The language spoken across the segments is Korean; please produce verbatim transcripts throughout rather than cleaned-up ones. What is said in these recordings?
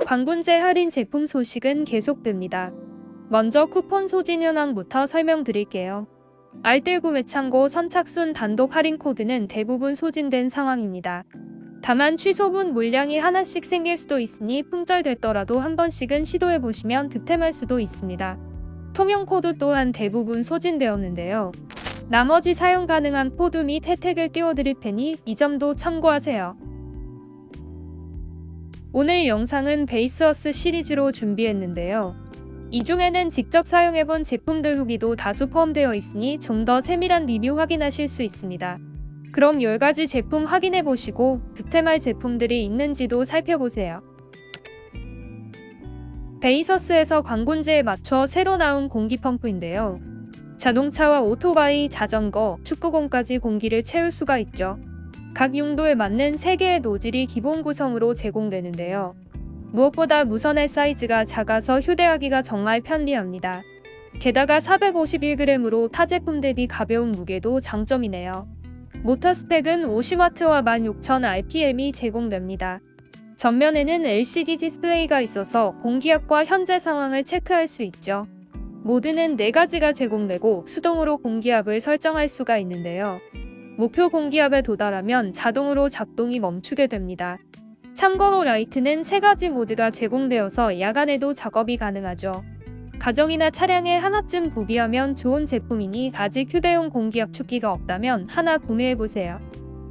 관군제 할인 제품 소식은 계속됩니다. 먼저 쿠폰 소진 현황부터 설명드릴게요. 알뜰 구매 창고 선착순 단독 할인 코드는 대부분 소진된 상황입니다. 다만 취소분 물량이 하나씩 생길 수도 있으니 품절됐더라도 한 번씩은 시도해보시면 득템할 수도 있습니다. 통용 코드 또한 대부분 소진되었는데요. 나머지 사용 가능한 코드 및 혜택을 띄워드릴 테니 이 점도 참고하세요. 오늘 영상은 베이스어스 시리즈로 준비했는데요. 이 중에는 직접 사용해본 제품들 후기도 다수 포함되어 있으니 좀 더 세밀한 리뷰 확인하실 수 있습니다. 그럼 열 가지 제품 확인해보시고 득템할 제품들이 있는지도 살펴보세요. 베이서스에서 관군제에 맞춰 새로 나온 공기 펌프인데요. 자동차와 오토바이, 자전거, 축구공까지 공기를 채울 수가 있죠. 각 용도에 맞는 세 개의 노즐이 기본 구성으로 제공되는데요. 무엇보다 무선의 사이즈가 작아서 휴대하기가 정말 편리합니다. 게다가 사백오십일 그램으로 타 제품 대비 가벼운 무게도 장점이네요. 모터 스펙은 오십 와트와 만 육천 알피엠이 제공됩니다. 전면에는 엘시디 디스플레이가 있어서 공기압과 현재 상황을 체크할 수 있죠. 모드는 네 가지가 제공되고 수동으로 공기압을 설정할 수가 있는데요. 목표 공기압에 도달하면 자동으로 작동이 멈추게 됩니다. 참고로 라이트는 세 가지 모드가 제공되어서 야간에도 작업이 가능하죠. 가정이나 차량에 하나쯤 구비하면 좋은 제품이니 아직 휴대용 공기압 축기가 없다면 하나 구매해보세요.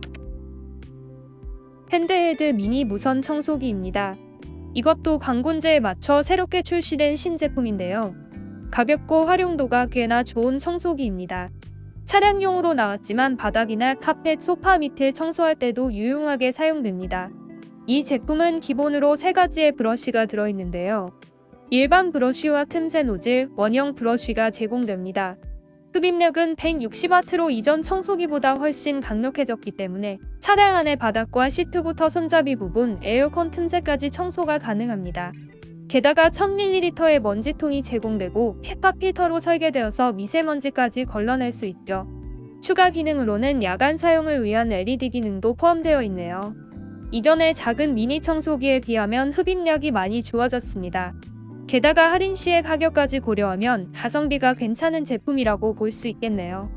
핸드헬드 미니 무선 청소기입니다. 이것도 관군제에 맞춰 새롭게 출시된 신제품인데요. 가볍고 활용도가 꽤나 좋은 청소기입니다. 차량용으로 나왔지만 바닥이나 카펫, 소파 밑을 청소할 때도 유용하게 사용됩니다. 이 제품은 기본으로 세 가지의 브러쉬가 들어있는데요. 일반 브러쉬와 틈새 노즐, 원형 브러쉬가 제공됩니다. 흡입력은 백육십 와트로 이전 청소기보다 훨씬 강력해졌기 때문에 차량 안의 바닥과 시트부터 손잡이 부분, 에어컨 틈새까지 청소가 가능합니다. 게다가 천 밀리리터의 먼지통이 제공되고 헤파 필터로 설계되어서 미세먼지까지 걸러낼 수 있죠. 추가 기능으로는 야간 사용을 위한 엘이디 기능도 포함되어 있네요. 이전의 작은 미니 청소기에 비하면 흡입력이 많이 좋아졌습니다. 게다가 할인 시의 가격까지 고려하면 가성비가 괜찮은 제품이라고 볼 수 있겠네요.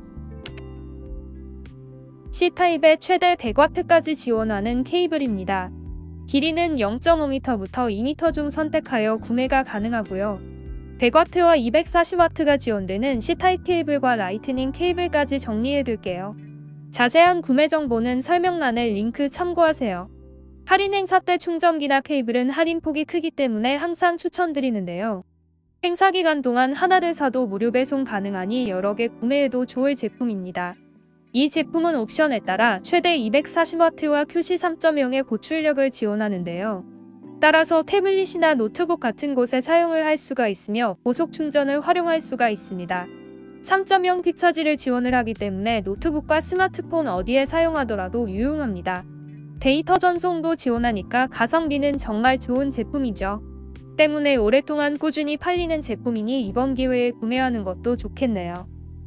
C타입의 최대 백 와트까지 지원하는 케이블입니다. 길이는 영 점 오 미터부터 이 미터 중 선택하여 구매가 가능하고요. 백 와트와 이백사십 와트가 지원되는 C타입 케이블과 라이트닝 케이블까지 정리해둘게요. 자세한 구매 정보는 설명란에 링크 참고하세요. 할인 행사 때 충전기나 케이블은 할인폭이 크기 때문에 항상 추천드리는데요. 행사 기간 동안 하나를 사도 무료 배송 가능하니 여러 개 구매해도 좋을 제품입니다. 이 제품은 옵션에 따라 최대 이백사십 와트와 큐씨 삼 점 영의 고출력을 지원하는데요. 따라서 태블릿이나 노트북 같은 곳에 사용을 할 수가 있으며 고속 충전을 활용할 수가 있습니다. 삼 점 영 퀵차지를 지원을 하기 때문에 노트북과 스마트폰 어디에 사용하더라도 유용합니다. 데이터 전송도 지원하니까 가성비는 정말 좋은 제품이죠. 때문에 오랫동안 꾸준히 팔리는 제품이니 이번 기회에 구매하는 것도 좋겠네요.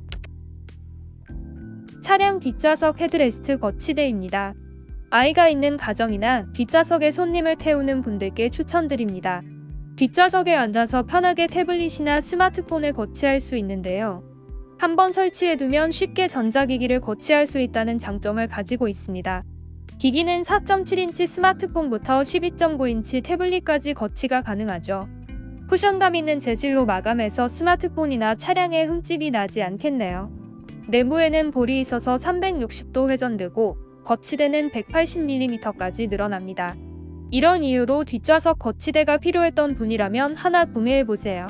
차량 뒷좌석 헤드레스트 거치대입니다. 아이가 있는 가정이나 뒷좌석에 손님을 태우는 분들께 추천드립니다. 뒷좌석에 앉아서 편하게 태블릿이나 스마트폰을 거치할 수 있는데요. 한번 설치해두면 쉽게 전자기기를 거치할 수 있다는 장점을 가지고 있습니다. 기기는 사 점 칠 인치 스마트폰부터 십이 점 구 인치 태블릿까지 거치가 가능하죠. 쿠션감 있는 재질로 마감해서 스마트폰이나 차량에 흠집이 나지 않겠네요. 내부에는 볼이 있어서 삼백육십 도 회전되고 거치대는 백팔십 밀리미터까지 늘어납니다. 이런 이유로 뒷좌석 거치대가 필요했던 분이라면 하나 구매해보세요.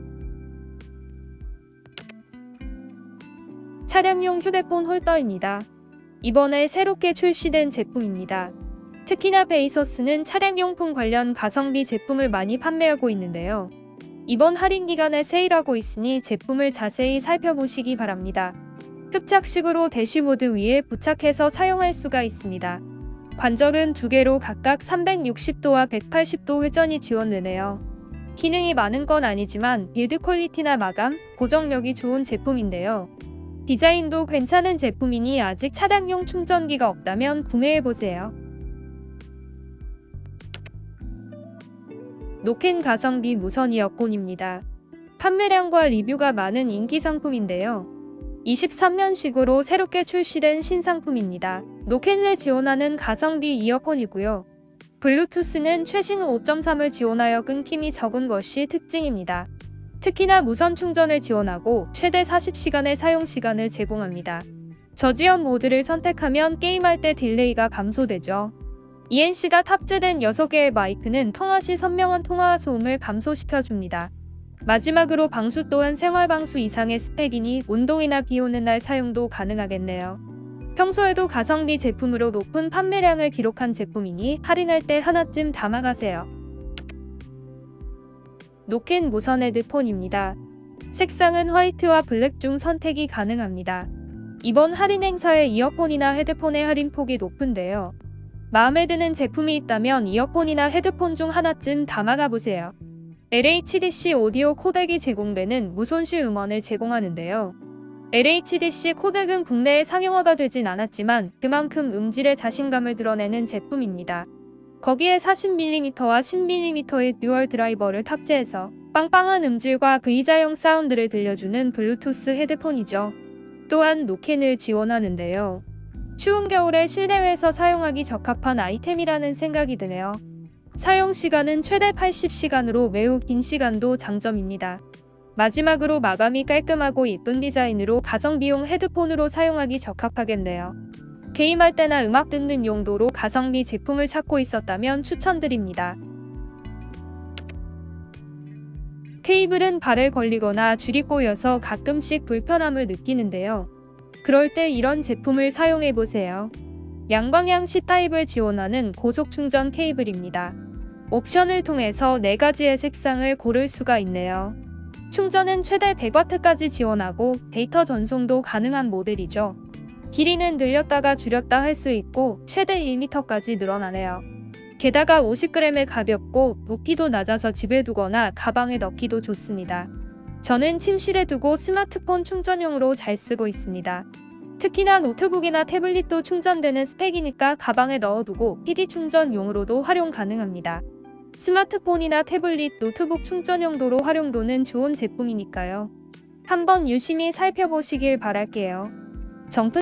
차량용 휴대폰 홀더입니다. 이번에 새롭게 출시된 제품입니다. 특히나 베이서스는 차량용품 관련 가성비 제품을 많이 판매하고 있는데요. 이번 할인 기간에 세일하고 있으니 제품을 자세히 살펴보시기 바랍니다. 흡착식으로 대시보드 위에 부착해서 사용할 수가 있습니다. 관절은 두 개로 각각 삼백육십 도와 백팔십 도 회전이 지원되네요. 기능이 많은 건 아니지만 빌드 퀄리티나 마감, 고정력이 좋은 제품인데요. 디자인도 괜찮은 제품이니 아직 차량용 충전기가 없다면 구매해보세요. 노캔 가성비 무선 이어폰입니다. 판매량과 리뷰가 많은 인기 상품인데요. 이십삼 년식으로 새롭게 출시된 신상품입니다. 노캔을 지원하는 가성비 이어폰이고요. 블루투스는 최신 오 점 삼을 지원하여 끊김이 적은 것이 특징입니다. 특히나 무선 충전을 지원하고 최대 사십 시간의 사용 시간을 제공합니다. 저지연 모드를 선택하면 게임할 때 딜레이가 감소되죠. 이엔씨가 탑재된 여섯 개의 마이크는 통화 시 선명한 통화 소음을 감소시켜줍니다. 마지막으로 방수 또한 생활방수 이상의 스펙이니 운동이나 비 오는 날 사용도 가능하겠네요. 평소에도 가성비 제품으로 높은 판매량을 기록한 제품이니 할인할 때 하나쯤 담아가세요. 노캔 무선 헤드폰입니다. 색상은 화이트와 블랙 중 선택이 가능합니다. 이번 할인 행사에 이어폰이나 헤드폰의 할인폭이 높은데요. 마음에 드는 제품이 있다면 이어폰이나 헤드폰 중 하나쯤 담아가보세요. 엘에이치디씨 오디오 코덱이 제공되는 무손실 음원을 제공하는데요. 엘에이치디씨 코덱은 국내에 상용화가 되진 않았지만 그만큼 음질의 자신감을 드러내는 제품입니다. 거기에 사십 밀리미터와 십 밀리미터의 듀얼 드라이버를 탑재해서 빵빵한 음질과 V자형 사운드를 들려주는 블루투스 헤드폰이죠. 또한 노캔을 지원하는데요. 추운 겨울에 실내외에서 사용하기 적합한 아이템이라는 생각이 드네요. 사용 시간은 최대 팔십 시간으로 매우 긴 시간도 장점입니다. 마지막으로 마감이 깔끔하고 예쁜 디자인으로 가성비용 헤드폰으로 사용하기 적합하겠네요. 게임할 때나 음악 듣는 용도로 가성비 제품을 찾고 있었다면 추천드립니다. 케이블은 발에 걸리거나 줄이 꼬여서 가끔씩 불편함을 느끼는데요. 그럴 때 이런 제품을 사용해보세요. 양방향 C타입을 지원하는 고속 충전 케이블입니다. 옵션을 통해서 네 가지의 색상을 고를 수가 있네요. 충전은 최대 백 와트까지 지원하고 데이터 전송도 가능한 모델이죠. 길이는 늘렸다가 줄였다 할 수 있고 최대 일 미터까지 늘어나네요. 게다가 오십 그램에 가볍고 높이도 낮아서 집에 두거나 가방에 넣기도 좋습니다. 저는 침실에 두고 스마트폰 충전용으로 잘 쓰고 있습니다. 특히나 노트북이나 태블릿도 충전되는 스펙이니까 가방에 넣어두고 피디 충전용으로도 활용 가능합니다. 스마트폰이나 태블릿, 노트북 충전 용도로 활용도는 좋은 제품이니까요. 한번 유심히 살펴보시길 바랄게요. 점프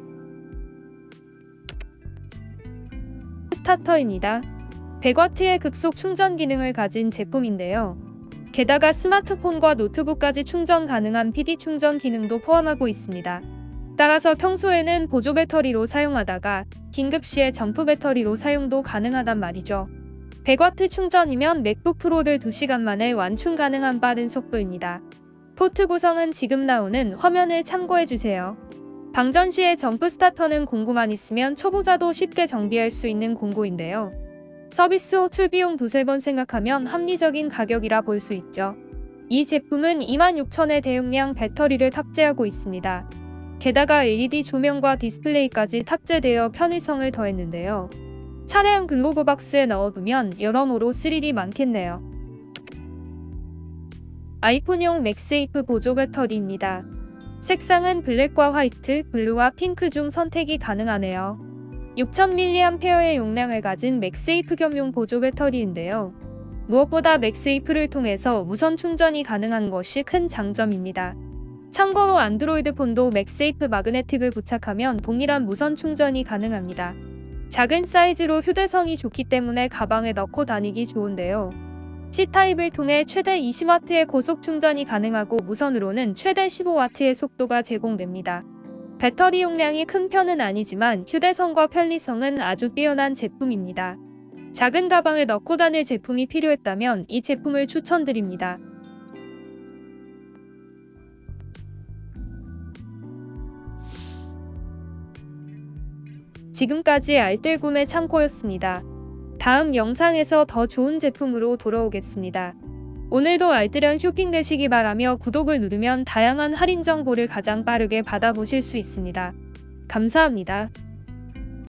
스타터입니다. 백 와트의 급속 충전 기능을 가진 제품인데요. 게다가 스마트폰과 노트북까지 충전 가능한 피디 충전 기능도 포함하고 있습니다. 따라서 평소에는 보조 배터리로 사용하다가 긴급시에 점프 배터리로 사용도 가능하단 말이죠. 백 와트 충전이면 맥북 프로를 두 시간 만에 완충 가능한 빠른 속도입니다. 포트 구성은 지금 나오는 화면을 참고해주세요. 방전 시에 점프 스타터는 공구만 있으면 초보자도 쉽게 정비할 수 있는 공구인데요. 서비스 후 출비용 두세 번 생각하면 합리적인 가격이라 볼 수 있죠. 이 제품은 이만 육천의 대용량 배터리를 탑재하고 있습니다. 게다가 엘이디 조명과 디스플레이까지 탑재되어 편의성을 더했는데요. 차량 글로브 박스에 넣어두면 여러모로 스릴이 많겠네요. 아이폰용 맥세이프 보조 배터리입니다. 색상은 블랙과 화이트, 블루와 핑크 중 선택이 가능하네요. 육천 밀리암페어의 용량을 가진 맥세이프 겸용 보조 배터리인데요. 무엇보다 맥세이프를 통해서 무선 충전이 가능한 것이 큰 장점입니다. 참고로 안드로이드 폰도 맥세이프 마그네틱을 부착하면 동일한 무선 충전이 가능합니다. 작은 사이즈로 휴대성이 좋기 때문에 가방에 넣고 다니기 좋은데요. C타입을 통해 최대 이십 와트의 고속 충전이 가능하고 무선으로는 최대 십오 와트의 속도가 제공됩니다. 배터리 용량이 큰 편은 아니지만 휴대성과 편리성은 아주 뛰어난 제품입니다. 작은 가방에 넣고 다닐 제품이 필요했다면 이 제품을 추천드립니다. 지금까지 알뜰 구매 창고였습니다. 다음 영상에서 더 좋은 제품으로 돌아오겠습니다. 오늘도 알뜰한 쇼핑 되시기 바라며 구독을 누르면 다양한 할인 정보를 가장 빠르게 받아보실 수 있습니다. 감사합니다.